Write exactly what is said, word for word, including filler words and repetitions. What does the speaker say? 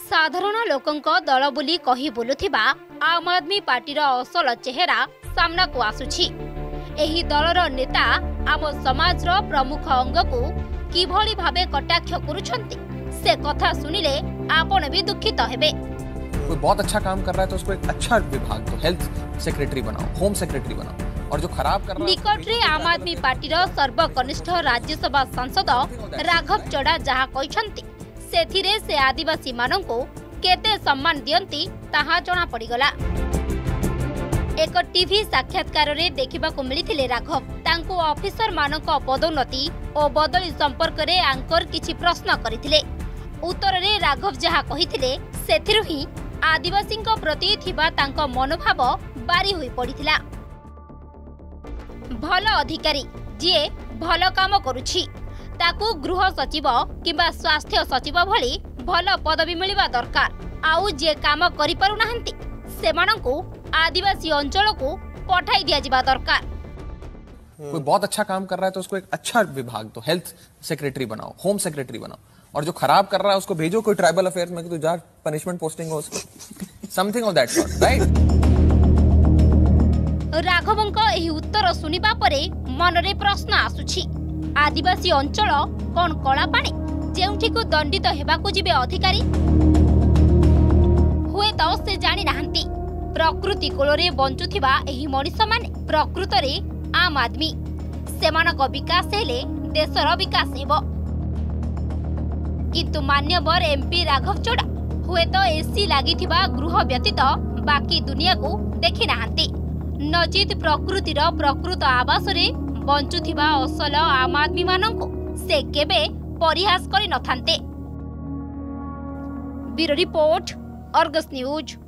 साधारण लोकंक दल बोली कही बोलुथिबा आम आदमी पार्टीर असल चेहरा सामना को आसुछि। एही दलर नेता आम समाजर प्रमुख अंग को किभली भाबे कटाक्ष करुछंती से कथा सुनिले आपण भी दुखित हेबे। कोई बहुत अच्छा काम कर रहा है तो उसको एक अच्छा विभाग तो हेल्थ सेक्रेटरी बनाओ, होम सेक्रेटरी बनाओ, और जो खराब कर रहा है निकट रे आम आदमी पार्टीर सर्वकनिष्ठ राज्यसभा सांसद राघव चढ़ा जहा कहिसंती सेथिरे से आदिवासी मानंको केते सम्मान दियंती ताहा जणा पड़ीगला। एक टीवी साक्षात्कार रे देखिबाकू मिलिथिले राघव। तांको ऑफिसर मानक पदोन्नति और बदली संपर्क रे आंकर किछि प्रश्न करिथिले। उत्तर रे राघव जहा कहिथिले सेथिरु ही आदिवासींको प्रति थिबा तांको मनोभाव बारी होई पड़िथिला। भल अधिकारी जे भल काम करूछि ताकू गृह सचिव किंबा स्वास्थ्य सचिव भली भल पदवी मिलिबा दरकार। आउ जे काम करि पारु नाहंती सेमानंकु आदिवासी अंचल को पठाई दिया जिबा दरकार। कोई बहुत अच्छा काम कर रहा है तो उसको एक अच्छा विभाग तो हेल्थ सेक्रेटरी बनाओ, होम सेक्रेटरी बनाओ, और जो खराब कर रहा है उसको भेजो कोई ट्राइबल अफेयर्स में कि तू जा पनिशमेंट पोस्टिंग हो उसको, something of that sort, right. राघवंक एही उत्तर सुनिबा परे मनरे प्रश्न आसुछि। आदिवासी अंचल कोन कला पानी जेउठी को दंडित हेबाकू जिबे अधिकारी? हुए तो से जानि नाहंती प्रकृति कोलरे बंचुथिबा एही मनिष माने प्रकृत रे आम आदमी। सेमानक विकास हेले देशर विकास हेबो। किंतु मान्यवर एमपी राघव चढ़ा हुए तो एसी लागिथिबा गृह व्यतीत बाकी दुनिया को देखि नाहंती। नजीद प्रकृतिर प्रकृत आवास रे बंचुथिबा असल आम आदमी मानंको से केबे परिहास करि नथान्ते। Bureau report, Argus news.